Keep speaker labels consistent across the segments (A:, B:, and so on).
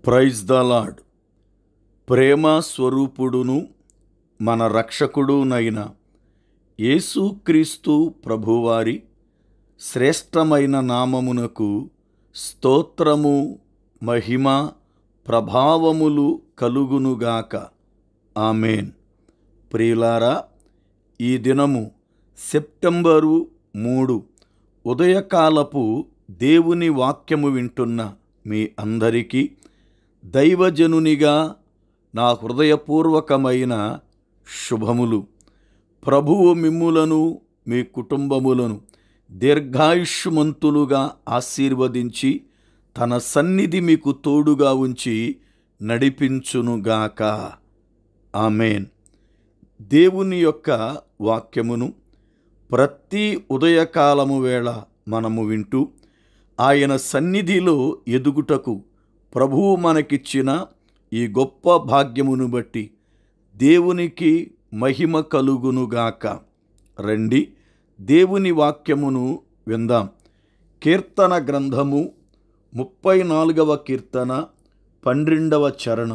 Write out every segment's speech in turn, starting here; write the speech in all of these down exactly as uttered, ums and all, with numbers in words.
A: Praise the lord. ప్రేమ స్వరూపుడును మన రక్షకుడునైన యేసుక్రీస్తు ప్రభువారి శ్రేష్టమైన నామమునకు స్తోత్రము, మహిమ, ప్రభావములు కలుగునుగాక. ఆమేన్. ప్రియులారా, ఈ దినము సెప్టెంబరు మూడు ఉదయకాలపు దేవుని వాక్యము వింటున్న మీ అందరికీ దైవజనునిగా నా హృదయపూర్వకమైన శుభములు. ప్రభువు మిమ్ములను మీ కుటుంబములను దీర్ఘాయుష్మంతులుగా ఆశీర్వదించి తన సన్నిధి మీకు తోడుగా ఉంచి నడిపించునుగాక. ఆమేన్. దేవుని యొక్క వాక్యమును ప్రతి ఉదయకాలము వేళ మనము వింటూ ఆయన సన్నిధిలో ఎదుగుటకు ప్రభువు మనకిచ్చిన ఈ గొప్ప భాగ్యమును బట్టి దేవునికి మహిమ కలుగునుగాక. రండి, దేవుని వాక్యమును విందాం. కీర్తన గ్రంథము ముప్పై నాలుగవ కీర్తన పన్నెండవ చరణం.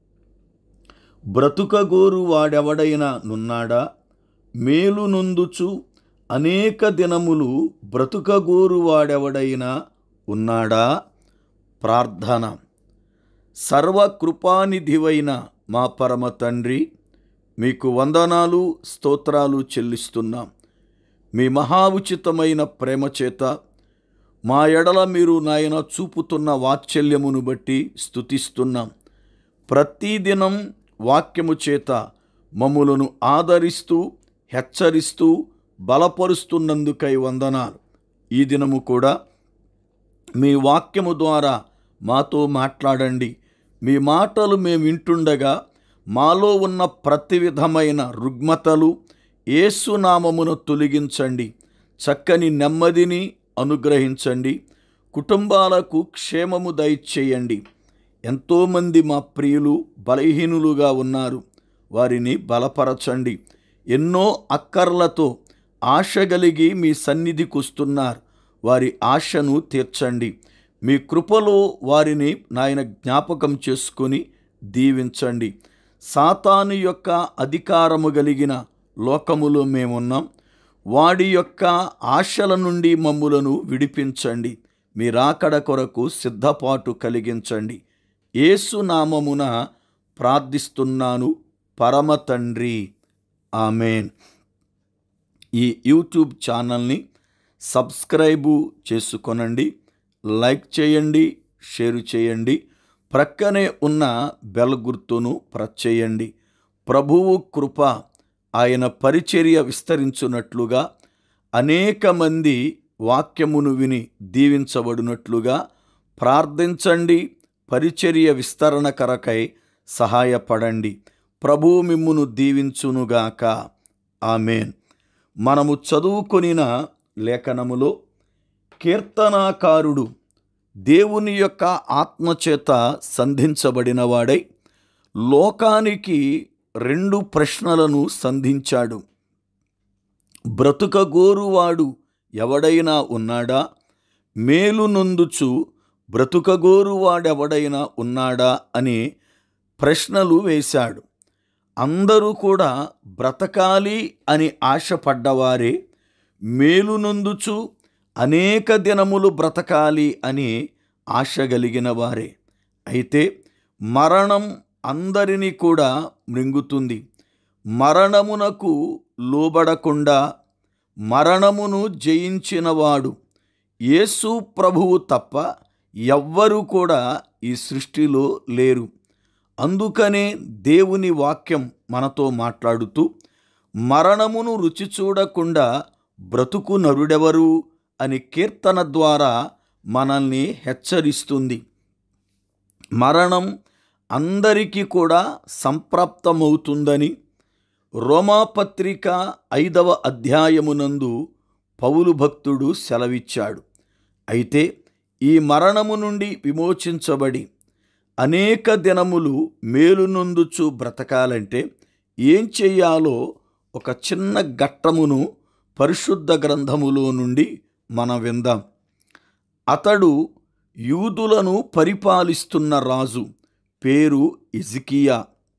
A: బ్రతుకగోరు వాడెవడైనా నున్నాడా? మేలు నొందుచు అనేక దినములు బ్రతుకగోరు వాడెవడైనా ఉన్నాడా? ప్రార్థన. సర్వకృపానిధివైన మా పరమ తండ్రి, మీకు వందనాలు, స్తోత్రాలు చెల్లిస్తున్నాం. మీ మహా ఉచితమైన ప్రేమ చేత మా ఎడల మీరు నాయన చూపుతున్న వాత్సల్యమును బట్టి స్తుతిస్తున్నాం. ప్రతిదినం వాక్యము చేత మమ్ములను ఆదరిస్తూ హెచ్చరిస్తూ బలపరుస్తున్నందుకై వందనాలు. ఈ దినము కూడా మీ వాక్యము ద్వారా మాతో మాట్లాడండి. మీ మాటలు మేము వింటుండగా మాలో ఉన్న ప్రతి విధమైన రుగ్మతలు యేసునామమును తొలగించండి. చక్కని నెమ్మదిని అనుగ్రహించండి. కుటుంబాలకు క్షేమము దయచేయండి. ఎంతోమంది మా ప్రియులు బలహీనులుగా ఉన్నారు, వారిని బలపరచండి. ఎన్నో అక్కర్లతో ఆశ కలిగి మీ సన్నిధికి వస్తున్నారు, వారి ఆశను తీర్చండి. మీ కృపలో వారిని నాయన జ్ఞాపకం చేసుకొని దీవించండి. సాతాను యొక్క అధికారము కలిగిన లోకములో మేమున్నాం, వాడి యొక్క ఆశల నుండి మమ్ములను విడిపించండి. మీ రాకడ కొరకు సిద్ధపాటు కలిగించండి. యేసు నామమున ప్రార్థిస్తున్నాను పరమ తండ్రి. ఆమేన్. ఈ యూట్యూబ్ ఛానల్ని సబ్స్క్రైబు చేసుకొనండి, లైక్ చేయండి, షేర్ చేయండి. ప్రక్కనే ఉన్న బెల్ గుర్తును ప్రెస్ చేయండి. ప్రభువు కృప ఆయన పరిచర్య విస్తరించున్నట్లుగా, అనేక మంది వాక్యమును విని దీవించబడినట్లుగా ప్రార్థించండి. పరిచర్య విస్తరణ కొరకై సహాయపడండి. ప్రభువు మిమ్మును దీవించునుగాక. ఆమేన్. మనము చదువుకొనిన లేఖనములో కీర్తనాకారుడు దేవుని యొక్క ఆత్మచేత సంధించబడినవాడై లోకానికి రెండు ప్రశ్నలను సంధించాడు. బ్రతుకగోరువాడు ఎవడైనా ఉన్నాడా? మేలు నొందుచు బ్రతుకగోరువాడెవడైనా ఉన్నాడా అని ప్రశ్నలు వేశాడు. అందరూ కూడా బ్రతకాలి అని ఆశపడ్డవారే, మేలు నొందుచు అనేక దినములు బ్రతకాలి అని ఆశ కలిగిన వారే. అయితే మరణం అందరినీ కూడా మృంగుతుంది. మరణమునకు లోబడకుండా మరణమును జయించినవాడు యేసు ప్రభువు తప్ప ఎవ్వరూ కూడా ఈ సృష్టిలో లేరు. అందుకనే దేవుని వాక్యం మనతో మాట్లాడుతూ మరణమును రుచి చూడకుండా బ్రతుకు నరుడెవరు అని కీర్తన ద్వారా మనల్ని హెచ్చరిస్తుంది. మరణం అందరికీ కూడా సంప్రాప్తమవుతుందని రోమాపత్రిక ఐదవ అధ్యాయమునందు పౌలు భక్తుడు సెలవిచ్చాడు. అయితే ఈ మరణము నుండి విమోచించబడి అనేక దినములు మేలు నొందుచు బ్రతకాలంటే ఏం చెయ్యాలో ఒక చిన్న ఘట్టమును పరిశుద్ధ గ్రంథములో నుండి మనం విందాం. అతడు యూదులను పరిపాలిస్తున్న రాజు, పేరు హిజ్కియా.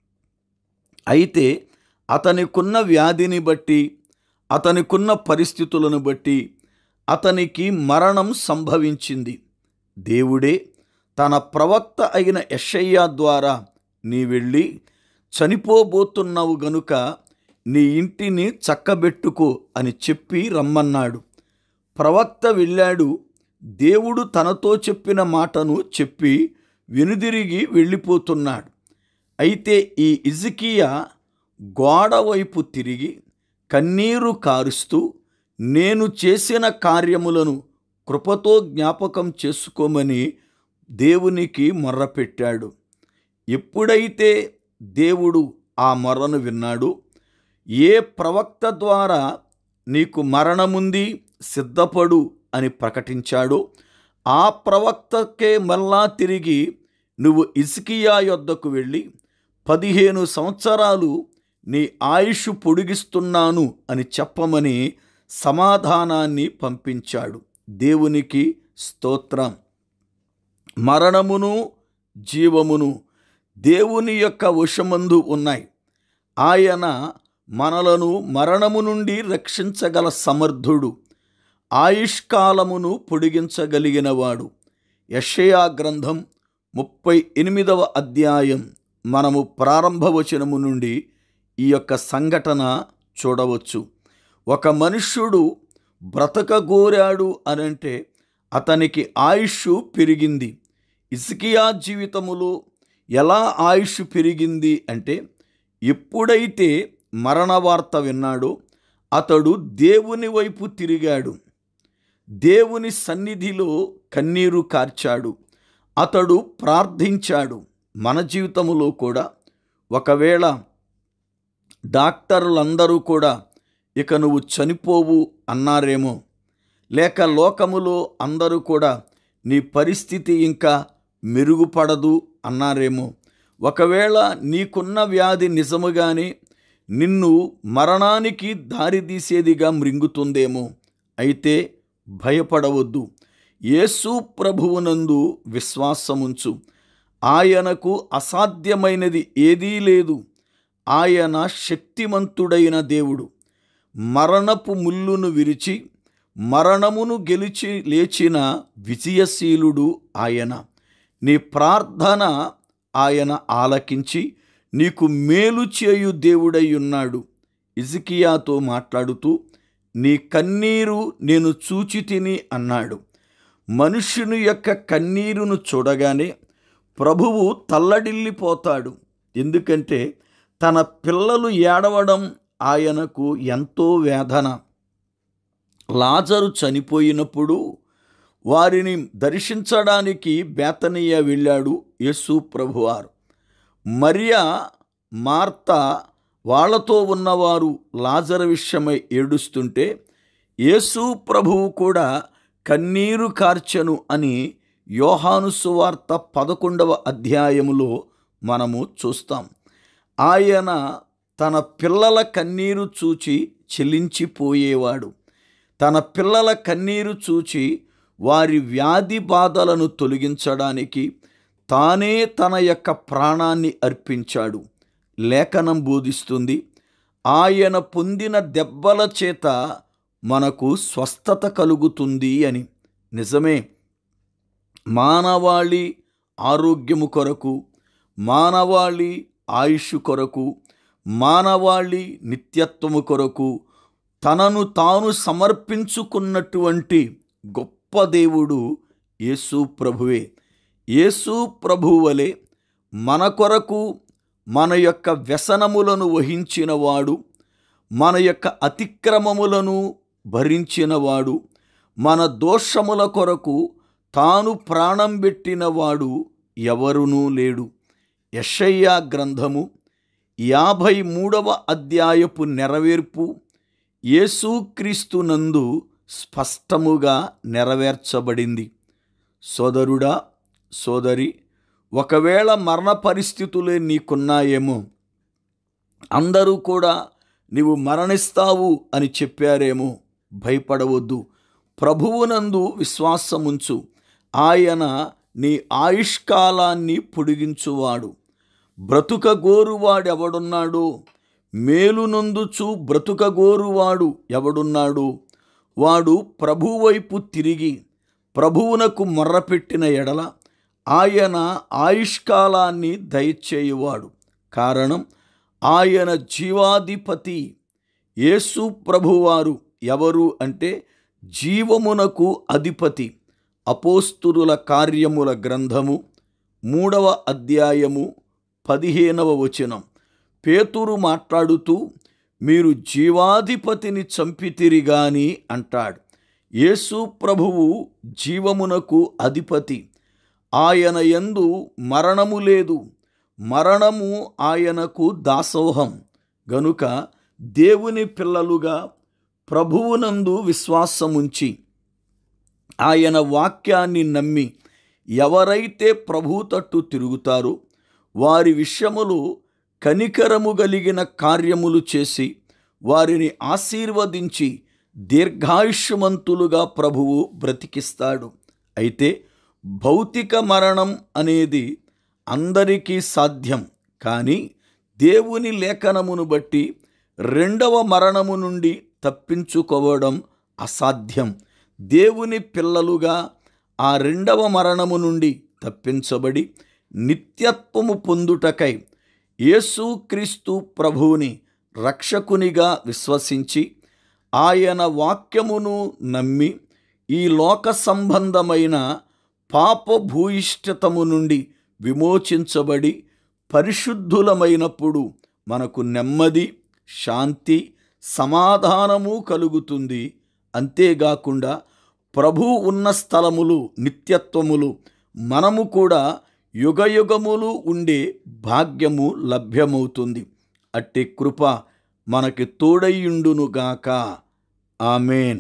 A: అయితే అతనికున్న వ్యాధిని బట్టి, అతనికున్న పరిస్థితులను బట్టి అతనికి మరణం సంభవించింది. దేవుడే తన ప్రవక్త అయిన యెషయా ద్వారా, నీ వెళ్ళి చనిపోబోతున్నావు గనుక నీ ఇంటిని చక్కబెట్టుకో అని చెప్పి రమ్మన్నాడు. ప్రవక్త వెళ్ళాడు. దేవుడు తనతో చెప్పిన మాటను చెప్పి వెనుదిరిగి వెళ్ళిపోతున్నాడు. అయితే ఈ హిజ్కియా గోడ వైపు తిరిగి కన్నీరు కారుస్తూ, నేను చేసిన కార్యములను కృపతో జ్ఞాపకం చేసుకోమని దేవునికి మొర్రపెట్టాడు. ఎప్పుడైతే దేవుడు ఆ మొర్రను విన్నాడు, ఏ ప్రవక్త ద్వారా నీకు మరణముంది సిద్ధపడు అని ప్రకటించాడో ఆ ప్రవక్తకే మళ్ళా తిరిగి నువ్వు హిజ్కియా యొద్దకు వెళ్ళి పదిహేను సంవత్సరాలు నీ ఆయుష్ పొడిగిస్తున్నాను అని చెప్పమని సమాధానాన్ని పంపించాడు. దేవునికి స్తోత్రం. మరణమును జీవమును దేవుని యొక్క వశమందు ఉన్నాయి. ఆయన మనలను మరణము నుండి రక్షించగల సమర్థుడు, ఆయుష్కాలమును పొడిగించగలిగినవాడు. యెషయా గ్రంథం ముప్పై ఎనిమిదవ అధ్యాయం మనము ప్రారంభ వచనము నుండి ఈ యొక్క సంఘటన చూడవచ్చు. ఒక మనుష్యుడు బ్రతకగోరాడు అనంటే అతనికి ఆయుష్ పెరిగింది. హిజ్కియా జీవితములో ఎలా ఆయుష్ పెరిగింది అంటే, ఎప్పుడైతే మరణ వార్త విన్నాడో అతడు దేవుని వైపు తిరిగాడు, దేవుని సన్నిధిలో కన్నీరు కార్చాడు, అతడు ప్రార్థించాడు. మన జీవితంలో కూడా ఒకవేళ డాక్టర్లందరూ కూడా ఇక నువ్వు చనిపోవు అన్నారేమో, లేక లోకములో అందరూ కూడా నీ పరిస్థితి ఇంకా మెరుగుపడదు అన్నారేమో, ఒకవేళ నీకున్న వ్యాధి నిజముగానే నిన్ను మరణానికి దారితీసేదిగా మృంగుతుందేమో, అయితే భయపడవద్దు. యేసు ప్రభువునందు విశ్వాసముంచు. ఆయనకు అసాధ్యమైనది ఏదీ లేదు. ఆయన శక్తిమంతుడైన దేవుడు. మరణపు ముల్లును విరిచి మరణమును గెలిచి లేచిన విజయశీలుడు ఆయన. నీ ప్రార్థన ఆయన ఆలకించి నీకు మేలు చేయు దేవుడై ఉన్నాడు. హిజ్కియాతో మాట్లాడుతూ, నీ కన్నీరు నేను చూచి తిని అన్నాడు. మనుష్యుని యొక్క కన్నీరును చూడగానే ప్రభువు తల్లడిల్లిపోతాడు. ఎందుకంటే తన పిల్లలు ఏడవడం ఆయనకు ఎంతో వేదన. లాజరు చనిపోయినప్పుడు వారిని దర్శించడానికి బేతనియ వెళ్ళాడు యేసు ప్రభువారు. మరియా, మార్తా వాళ్ళతో ఉన్నవారు లాజరు విషయమై ఏడుస్తుంటే యేసు ప్రభువు కూడా కన్నీరు కార్చెను అని యోహాను సువార్త పదకొండవ అధ్యాయములో మనము చూస్తాం. ఆయన తన పిల్లల కన్నీరు చూచి చెలించిపోయేవాడు. తన పిల్లల కన్నీరు చూచి వారి వ్యాధి బాధలను తొలగించడానికి తానే తన యొక్క ప్రాణాన్ని అర్పించాడు. లేఖనం బోధిస్తుంది, ఆయన పొందిన దెబ్బల చేత మనకు స్వస్థత కలుగుతుంది అని. నిజమే, మానవాళి ఆరోగ్యము కొరకు, మానవాళి ఆయుష్ కొరకు, మానవాళి నిత్యత్వము కొరకు తనను తాను సమర్పించుకున్నటువంటి గొప్ప దేవుడు యేసు ప్రభువే. యేసు ప్రభువు వలె మన కొరకు మన యొక్క వ్యసనములను వహించినవాడు, మన యొక్క అతిక్రమములను భరించినవాడు, మన దోషముల కొరకు తాను ప్రాణం పెట్టినవాడు ఎవరునూ లేడు. యెషయా గ్రంథము యాభై మూడవ అధ్యాయపు నెరవేర్పు యేసుక్రీస్తునందు స్పష్టముగా నెరవేర్చబడింది. సోదరుడా, సోదరి, ఒకవేళ మరణ పరిస్థితులే నీకున్నాయేమో, అందరూ కూడా నీవు మరణిస్తావు అని చెప్పారేమో, భయపడవద్దు. ప్రభువునందు విశ్వాసముంచు. ఆయన నీ ఆయుష్కాలాన్ని పొడిగించువాడు. బ్రతుకగోరువాడెవడున్నాడు? మేలునొందుచు బ్రతుకగోరువాడు ఎవడున్నాడు? వాడు ప్రభువైపు తిరిగి ప్రభువునకు మొర్రపెట్టిన ఎడల ఆయన ఆయుష్కాలాన్ని దయచేయువాడు. కారణం, ఆయన జీవాధిపతి. యేసు ప్రభువారు ఎవరు అంటే జీవమునకు అధిపతి. అపోస్తులుల కార్యముల గ్రంథము మూడవ అధ్యాయము పదిహేనవ వచనం. పేతురు మాట్లాడుతూ మీరు జీవాధిపతిని చంపితిరి గాని అంటాడు. యేసు ప్రభువు జీవమునకు అధిపతి. ఆయన యందు మరణము లేదు. మరణము ఆయనకు దాసోహం. గనుక దేవుని పిల్లలుగా ప్రభువునందు విశ్వాసముంచి ఆయన వాక్యాన్ని నమ్మి ఎవరైతే ప్రభు తట్టు తిరుగుతారో వారి విషయములు కనికరము కలిగిన కార్యములు చేసి వారిని ఆశీర్వదించి దీర్ఘాయుష్మంతులుగా ప్రభువు బ్రతికిస్తాడు. అయితే భౌతిక మరణం అనేది అందరికీ సాధ్యం. కానీ దేవుని లేఖనమును బట్టి రెండవ మరణము నుండి తప్పించుకోవడం అసాధ్యం. దేవుని పిల్లలుగా ఆ రెండవ మరణము నుండి తప్పించబడి నిత్యత్వము పొందుటకై యేసుక్రీస్తు ప్రభువుని రక్షకునిగా విశ్వసించి ఆయన వాక్యమును నమ్మి ఈ లోక సంబంధమైన పాపభూయిష్టతము నుండి విమోచించబడి పరిశుద్ధులమైనప్పుడు మనకు నెమ్మది, శాంతి, సమాధానము కలుగుతుంది. అంతేగాకుండా ప్రభు ఉన్న స్థలములు, నిత్యత్వములు మనము కూడా యుగయుగములు ఉండే భాగ్యము లభ్యమవుతుంది. అట్టి కృప మనకి తోడయ్యుండునుగాక. ఆమేన్.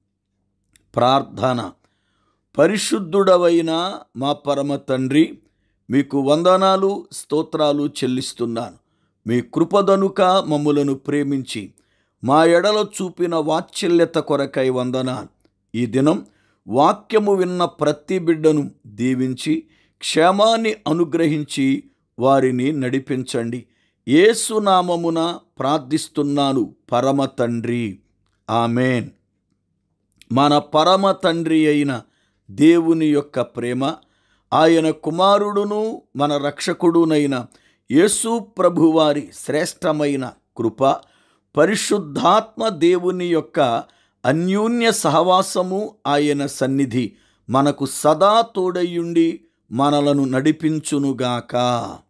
A: ప్రార్థన. పరిశుద్ధుడవైన మా పరమ తండ్రి, మీకు వందనాలు, స్తోత్రాలు చెల్లిస్తున్నాను. మీ కృపదనుక మమ్ములను ప్రేమించి మా ఎడల చూపిన వాత్సల్యత కొరకై వందనాలు. ఈ దినం వాక్యము విన్న ప్రతి బిడ్డను దీవించి క్షేమాన్ని అనుగ్రహించి వారిని నడిపించండి. యేసు నామమున ప్రార్థిస్తున్నాను పరమ తండ్రి. ఆమేన్. మన పరమ తండ్రి అయిన దేవుని యొక్క ప్రేమ, ఆయన కుమారుడును మన రక్షకుడునైన యేసు ప్రభువారి శ్రేష్టమైన కృప, పరిశుద్ధాత్మ దేవుని యొక్క అన్యోన్య సహవాసము, ఆయన సన్నిధి మనకు సదా తోడయ్యుండి మనలను నడిపించునుగాక.